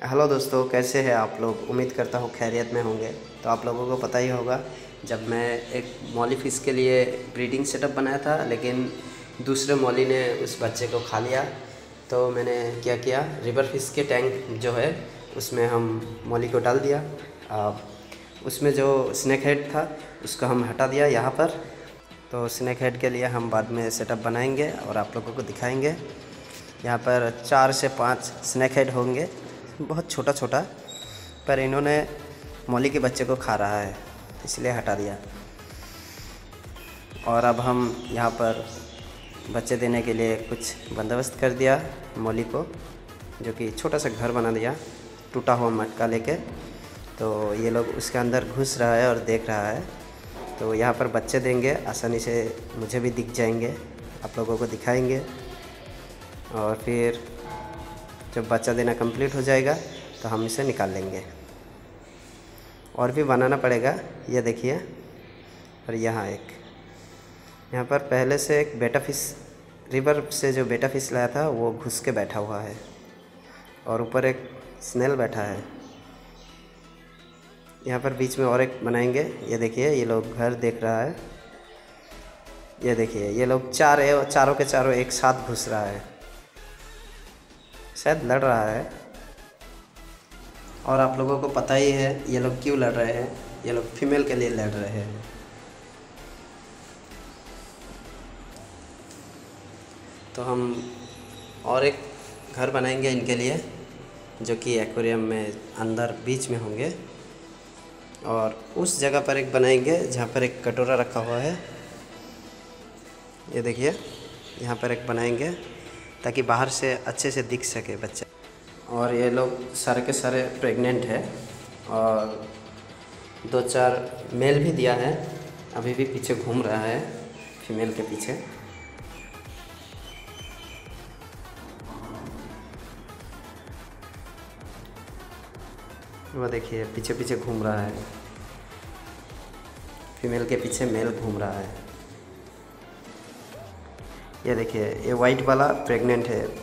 Hello दोस्तों, कैसे हैं आप लोग। उम्मीद करता हूँ खैरियत में होंगे। तो आप लोगों को पता ही होगा, जब मैं एक मौली फ़िश के लिए ब्रीडिंग सेटअप बनाया था, लेकिन दूसरे मौली ने उस बच्चे को खा लिया। तो मैंने क्या किया, रिवर फिश के टैंक जो है उसमें हम मौली को डाल दिया। उसमें जो स्नैक हेड था उसको हम हटा दिया यहाँ पर। तो स्नैक हेड के लिए हम बाद में सेटअप बनाएंगे और आप लोगों को दिखाएंगे। यहाँ पर 4 से 5 स्नैक हेड होंगे, बहुत छोटा छोटा, पर इन्होंने मौली के बच्चे को खा रहा है इसलिए हटा दिया। और अब हम यहाँ पर बच्चे देने के लिए कुछ बंदोबस्त कर दिया मौली को, जो कि छोटा सा घर बना दिया टूटा हुआ मटका लेके। तो ये लोग उसके अंदर घुस रहा है और देख रहा है। तो यहाँ पर बच्चे देंगे, आसानी से मुझे भी दिख जाएंगे, आप लोगों को दिखाएंगे। और फिर जब बच्चा देना कंप्लीट हो जाएगा तो हम इसे निकाल लेंगे। और भी बनाना पड़ेगा, ये देखिए। और यहाँ पर पहले से एक बेटा फिश, रिवर से जो बेटा फिश लाया था वो घुस के बैठा हुआ है, और ऊपर एक स्नेल बैठा है। यहाँ पर बीच में और एक बनाएंगे। ये देखिए, ये लोग घर देख रहा है। ये देखिए, ये लोग चारों के चारों एक साथ घुस रहा है, शायद लड़ रहा है। और आप लोगों को पता ही है ये लोग क्यों लड़ रहे हैं। ये लोग फीमेल के लिए लड़ रहे हैं। तो हम और एक घर बनाएंगे इनके लिए, जो कि एक्वेरियम में अंदर बीच में होंगे। और उस जगह पर एक बनाएंगे जहाँ पर एक कटोरा रखा हुआ है। ये देखिए, यहाँ पर एक बनाएंगे ताकि बाहर से अच्छे से दिख सके बच्चा। और ये लोग सारे के सारे प्रेग्नेंट है, और 2-4 मेल भी दिया है, अभी भी पीछे घूम रहा है फीमेल के पीछे। वो देखिए, पीछे पीछे घूम रहा है, फीमेल के पीछे मेल घूम रहा है। ये देखिए, ये वाइट वाला प्रेग्नेंट है,